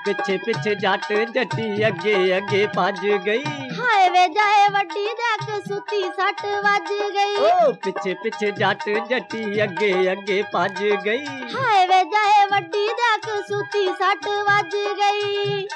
पिछे पिछे जट जटी अगे अगे भज गई। हाय वे जाए वड्डी देख सुती सट वज गई। ओ पिछे पिछे जट जटी अगे अगे भज गई। हाय वे जाए वड्डी देख सुती सट वज गई।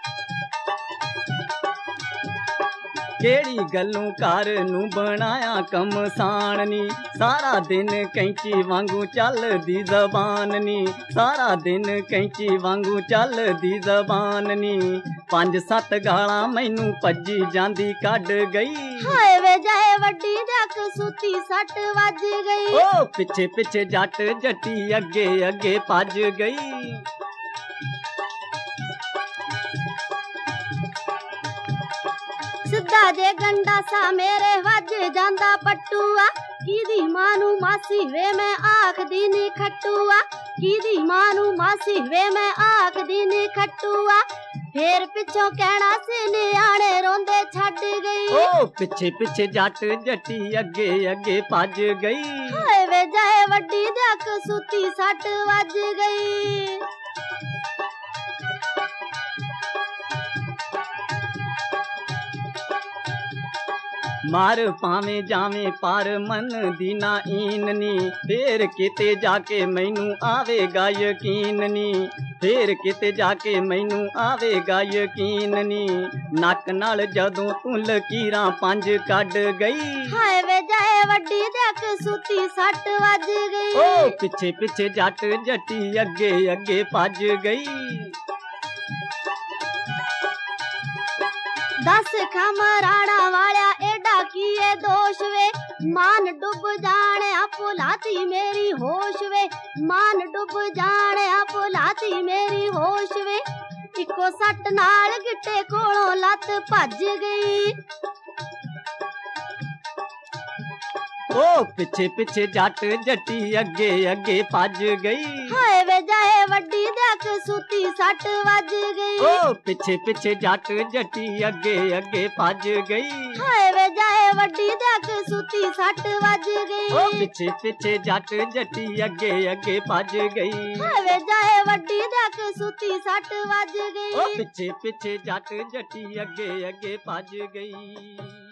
केड़ी गल्लों घर नू बनाया कमसान नी, सारा दिन कैंची वांगू चलदी जबान नी, सारा दिन कैंची वांगू चलदी जबान नी। 5-7 गालां मैनू भज्जी जांदी कढ गई। हाय वे जाए वड्डी देख सुती सट वज गई। ओ पिछे पिछे जट जटी अगे अगे भज गई। सिद्धा जे गंडासा मेरे वज जांदा पट्टूआ, कीदी मानू मासी वे मैं आखदी नी खट्टूआ, कीदी मानू मासी वे मैं आखदी नी खट्टूआ। फेर पिछों कहना सी नियाणे रोंदे छड्ड गई। ओ पिछे पिछे जट जटी अगे अगे भज गई। हाय वे जाए वड्डी देख सुती सट वज गई। मार पावे जावे पर मन दी ना ईन नी, फेर किते जाके मैनू आवेगा यकीन नी, फेर किते जाके मैनू आवेगा यकीन नी। नक नाल जदों तू लकीरां 5 कढ गई। हाय वे जाए वड्डी देख सुती सट वज गई। ओ पिछे पिछे जट जटी अगे अगे भज गई। 10 खमराड़ा वाला एडा किए दोष वे, मान डुब जाने भुलाती मेरी होश वे, मान डुब जाने भुलाती मेरी होश वे। इको सट नाल गिट्टे कोलों लत भज गई। ओ पिछे पिछे जट जटी अगे अगे भज गई। हाय वे जाए वड्डी देख सुती सट वज गई। ओ पिछे पिछे जट जटी अगे अगे भज गई। हाय वे जाए वड्डी देख सुती सट वज गई। ओ पिछे पिछे जट जटी अगे अगे भज गई। हाय वे जाए वड्डी देख सुती सट वज गई। ओ पिछे पिछे जट जटी अगे अगे भज गई।